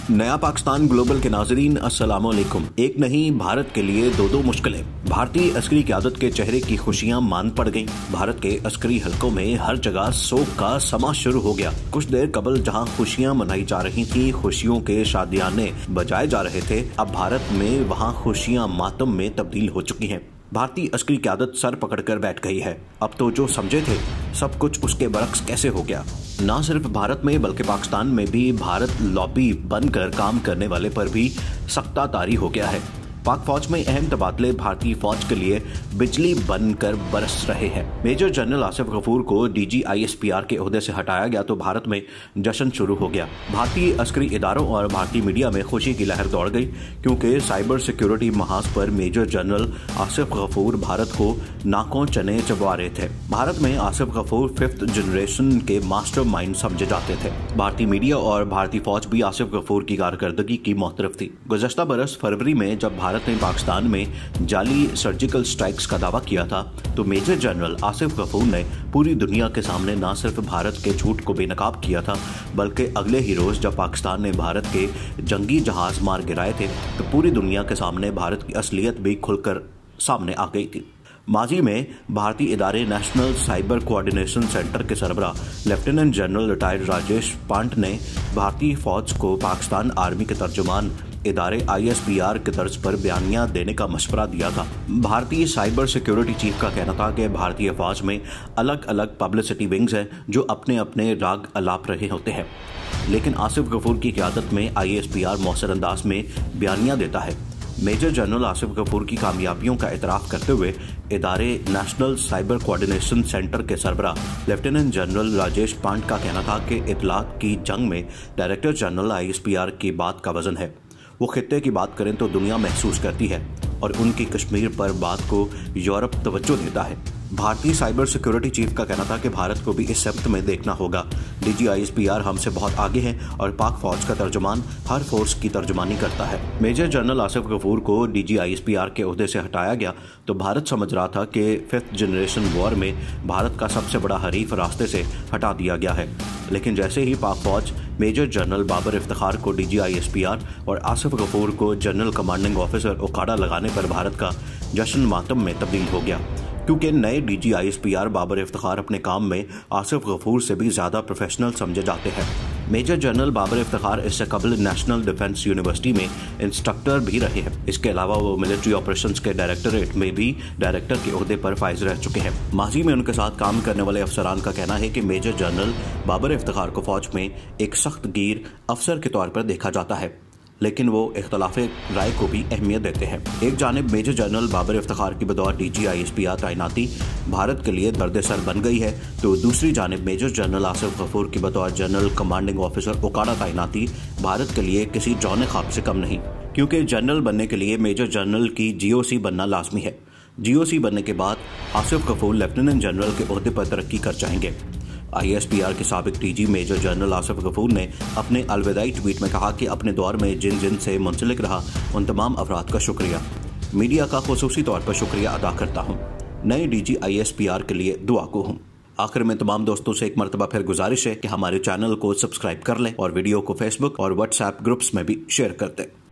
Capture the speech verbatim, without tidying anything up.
नया पाकिस्तान ग्लोबल के नाजरीन अस्सलाम वालेकुम। एक नहीं भारत के लिए दो दो मुश्किलें। भारतीय अस्करी क़यादत के चेहरे की खुशियां मान पड़ गईं। भारत के अस्करी हलकों में हर जगह सोग का समा शुरू हो गया। कुछ देर कबल जहां खुशियां मनाई जा रही थी, खुशियों के शादियाने बजाए जा रहे थे, अब भारत में वहां खुशियां मातम में तब्दील हो चुकी हैं। भारतीय अस्करी क़यादत सर पकड़कर बैठ गई है। अब तो जो समझे थे सब कुछ उसके बरक्स कैसे हो गया। न सिर्फ भारत में बल्कि पाकिस्तान में भी भारत लॉबी बनकर काम करने वाले पर भी सख्ता तारी हो गया है। पाक फौज में अहम तबादले भारतीय फौज के लिए बिजली बनकर बरस रहे हैं। मेजर जनरल आसिफ गफूर को डीजी आईएसपीआर के ओहदे से हटाया गया तो भारत में जश्न शुरू हो गया। भारतीय अस्करी इदारों और भारतीय मीडिया में खुशी की लहर दौड़ गई, क्योंकि साइबर सिक्योरिटी महाज पर मेजर जनरल आसिफ गफूर भारत को नाकों चने चबवा रहे थे। भारत में आसिफ गफूर फिफ्थ जनरेशन के मास्टर माइंड समझे जाते थे। भारतीय मीडिया और भारतीय फौज भी आसिफ गफूर की कारकर्दगी की मोहतरफ थी। गुज़श्ता बरस फरवरी में जब भारत ने पाकिस्तान में जाली सर्जिकल स्ट्राइक्स का दावा किया था, तो मेजर जनरल आसिफ गफूर ने पूरी दुनिया के सामने न सिर्फ भारत के झूठ को बेनकाब किया था, बल्कि अगले ही रोज जब पाकिस्तान ने भारत के जंगी जहाज मार गिराए थे, तो पूरी दुनिया के सामने भारत की असलियत भी खुलकर सामने आ गई थी। माजी में भारतीय इदारे नेशनल साइबर कोऑर्डिनेशन सेंटर के सरबराह lieutenant general retired Rajesh Pant ने भारतीय फौज को पाकिस्तान आर्मी के तर्जुमान इदारे आईएसपीआर के तर्ज पर बयानिया देने का मशवरा दिया था। भारतीय साइबर सिक्योरिटी चीफ का कहना था कि भारतीय फौज में अलग अलग पब्लिसिटी विंग्स हैं जो अपने अपने राग अलाप रहे होते हैं, लेकिन आसिफ गफूर की क़यादत में आईएसपीआर मौसर अंदाज में बयानिया देता है। मेजर जनरल आसिफ गफूर की कामयाबियों का एतराफ़ करते हुए इदारे नेशनल साइबर कोऑर्डिनेशन सेंटर के सरबराह लेफ्टिनेंट जनरल राजेश पांट का कहना था कि इतलात की जंग में डायरेक्टर जनरल आईएसपीआर की बात का वजन है। वो खित्ते की बात करें तो दुनिया महसूस करती है और उनकी कश्मीर पर बात को यूरोप तवज्जो देता है। भारतीय साइबर सिक्योरिटी चीफ का कहना था कि भारत को भी इस सब्त में देखना होगा। डीजी आईएसपीआर हमसे बहुत आगे हैं और पाक फौज का तर्जुमान हर फोर्स की तर्जुमानी करता है। मेजर जनरल आसिफ गफूर को डीजी आईएसपीआर के ओहदे से हटाया गया तो भारत समझ रहा था कि फिफ्थ जनरेशन वॉर में भारत का सबसे बड़ा हरीफ रास्ते से हटा दिया गया है, लेकिन जैसे ही पाक फौज मेजर जनरल बाबर इफ्तिखार को डीजी आईएसपीआर और आसिफ गफूर को जनरल कमांडिंग ऑफिसर उकाड़ा लगाने पर भारत का जश्न मातम में तब्दील हो गया, क्योंकि नए डीजी आईएसपीआर बाबर इफ्तिखार अपने काम में आसिफ गफूर से भी ज्यादा प्रोफेशनल समझे जाते हैं। मेजर जनरल बाबर इफ्तिखार इससे कबल नेशनल डिफेंस यूनिवर्सिटी में इंस्ट्रक्टर भी रहे हैं। इसके अलावा वो मिलिट्री ऑपरेशंस के डायरेक्टरेट में भी डायरेक्टर के ओहदे पर फाइज रह चुके हैं। माजी में उनके साथ काम करने वाले अफसरान का कहना है कि मेजर जनरल बाबर इफ्तिखार को फौज में एक सख्त गिर अफसर के तौर पर देखा जाता है, लेकिन वो इख्तलाफे राय को भी अहमियत देते हैं। एक जानिब मेजर जनरल बाबर इफ्तिखार की बतौर डीजी आईएसपीआर तैनाती भारत के लिए दर्द सर बन गई है, तो दूसरी जानिब मेजर जनरल आसिफ गफूर की बतौर जनरल कमांडिंग ऑफिसर उकाड़ा तैनाती भारत के लिए किसी जौने ख्वाब से कम नहीं, क्योंकि जनरल बनने के लिए मेजर जनरल की जीओसी बनना लाजमी है। जीओसी बनने के बाद आसिफ गफूर लेफ्टिनेंट जनरल के ओहदे पर तरक्की कर जाएंगे। आईएसपीआर के साबिक DG major general Asif Ghafoor ने अपने अलविदाई ट्वीट में कहा कि अपने दौर में जिन जिन से मुंसलिक रहा उन तमाम अफराद का शुक्रिया, मीडिया का खुसूसी तौर पर शुक्रिया अदा करता हूँ। नए डीजी आईएसपीआर के लिए दुआ को हूँ। आखिर में तमाम दोस्तों से एक मरतबा फिर गुजारिश है कि हमारे चैनल को सब्सक्राइब कर लें और वीडियो को फेसबुक और व्हाट्सएप ग्रुप्स में भी शेयर कर दें।